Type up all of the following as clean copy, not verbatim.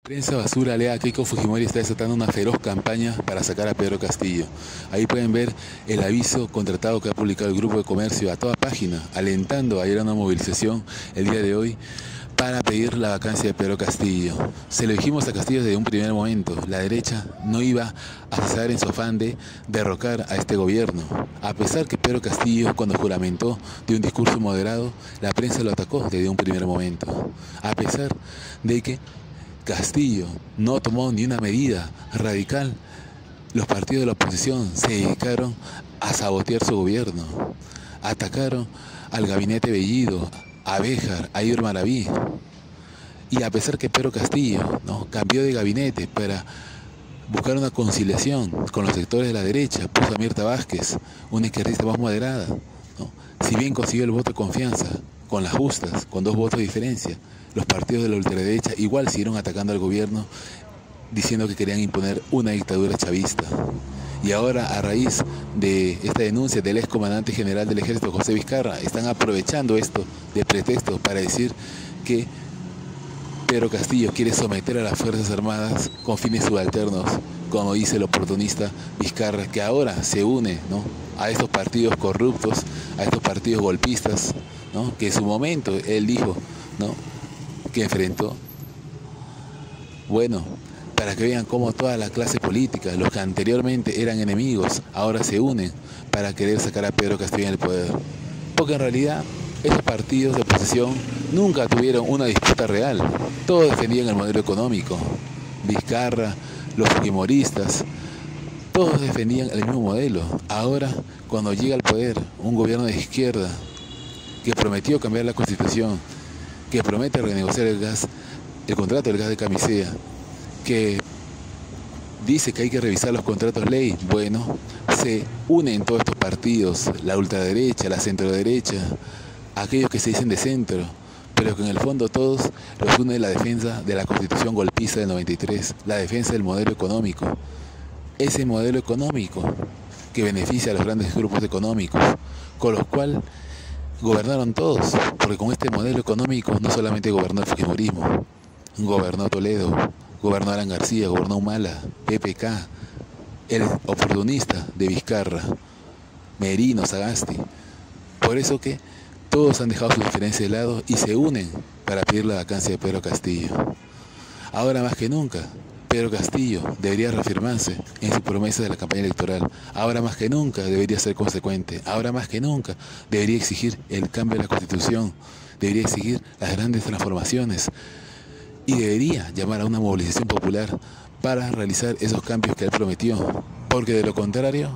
Prensa basura alega que Keiko Fujimori está desatando una feroz campaña para sacar a Pedro Castillo. Ahí pueden ver el aviso contratado que ha publicado el Grupo de Comercio a toda página, alentando a ir a una movilización el día de hoy para pedir la vacancia de Pedro Castillo. Se lo dijimos a Castillo desde un primer momento: la derecha no iba a cesar en su afán de derrocar a este gobierno. A pesar que Pedro Castillo, cuando juramentó de un discurso moderado, la prensa lo atacó desde un primer momento. A pesar de que Castillo no tomó ni una medida radical, los partidos de la oposición se dedicaron a sabotear su gobierno. Atacaron al gabinete Bellido, a Béjar, a Iber Maraví. Y a pesar que Pedro Castillo, ¿no?, cambió de gabinete para buscar una conciliación con los sectores de la derecha, puso a Mirta Vázquez, una izquierdista más moderada, ¿no? Si bien consiguió el voto de confianza con las justas, con 2 votos de diferencia, los partidos de la ultraderecha igual siguieron atacando al gobierno, diciendo que querían imponer una dictadura chavista. Y ahora, a raíz de esta denuncia del ex comandante general del ejército, José Vizcarra, están aprovechando esto de pretexto para decir que Pedro Castillo quiere someter a las Fuerzas Armadas con fines subalternos, como dice el oportunista Vizcarra, que ahora se une, ¿no?, a estos partidos corruptos, a estos partidos golpistas, ¿no?, que en su momento él dijo, ¿no?, que enfrentó. Bueno, para que vean cómo toda la clase política, los que anteriormente eran enemigos, ahora se unen para querer sacar a Pedro Castillo del poder. Porque en realidad esos partidos de oposición nunca tuvieron una disputa real. Todos defendían el modelo económico. Vizcarra, los fujimoristas, todos defendían el mismo modelo. Ahora, cuando llega al poder un gobierno de izquierda que prometió cambiar la Constitución, que promete renegociar el contrato del gas de Camisea, que dice que hay que revisar los contratos ley, bueno, se unen todos estos partidos, la ultraderecha, la centroderecha, aquellos que se dicen de centro, pero que en el fondo todos los une la defensa de la Constitución golpista del 93, la defensa del modelo económico, ese modelo económico que beneficia a los grandes grupos económicos, con los cuales gobernaron todos, porque con este modelo económico no solamente gobernó el fujimorismo, gobernó Toledo, gobernó Alan García, gobernó Humala, PPK, el oportunista de Vizcarra, Merino, Sagasti. Por eso que todos han dejado su diferencia de lado y se unen para pedir la vacancia de Pedro Castillo. Ahora más que nunca, Pedro Castillo debería reafirmarse en su promesa de la campaña electoral. Ahora más que nunca debería ser consecuente. Ahora más que nunca debería exigir el cambio de la Constitución. Debería exigir las grandes transformaciones. Y debería llamar a una movilización popular para realizar esos cambios que él prometió. Porque de lo contrario,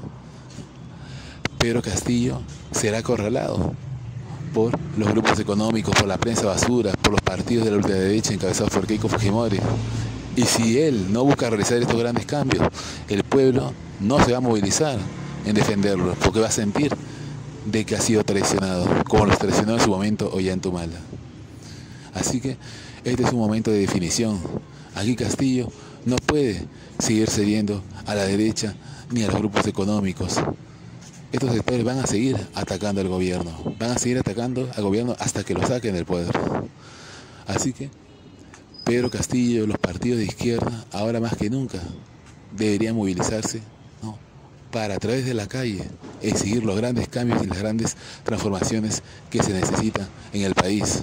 Pedro Castillo será acorralado por los grupos económicos, por la prensa basura, por los partidos de la ultraderecha encabezados por Keiko Fujimori. Y si él no busca realizar estos grandes cambios, el pueblo no se va a movilizar en defenderlo, porque va a sentir de que ha sido traicionado, como los traicionó en su momento Ollanta. Así que este es un momento de definición. Aquí Castillo no puede seguir cediendo a la derecha ni a los grupos económicos. Estos sectores van a seguir atacando al gobierno, van a seguir atacando al gobierno hasta que lo saquen del poder. Así que Pedro Castillo, los partidos de izquierda, ahora más que nunca, deberían movilizarse, ¿no?, para a través de la calle exigir los grandes cambios y las grandes transformaciones que se necesitan en el país.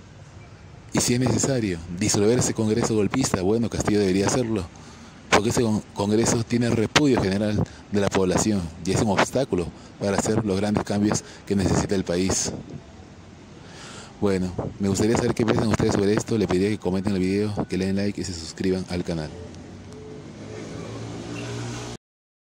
Y si es necesario disolver ese Congreso golpista, bueno, Castillo debería hacerlo, porque ese Congreso tiene el repudio general de la población y es un obstáculo para hacer los grandes cambios que necesita el país. Bueno, me gustaría saber qué piensan ustedes sobre esto. Les pediría que comenten el video, que le den like y se suscriban al canal.